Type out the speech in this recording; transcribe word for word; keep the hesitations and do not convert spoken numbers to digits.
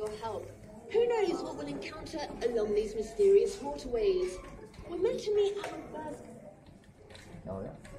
your help. Who knows what we'll encounter along these mysterious waterways? We're meant to meet our first... Oh, yeah.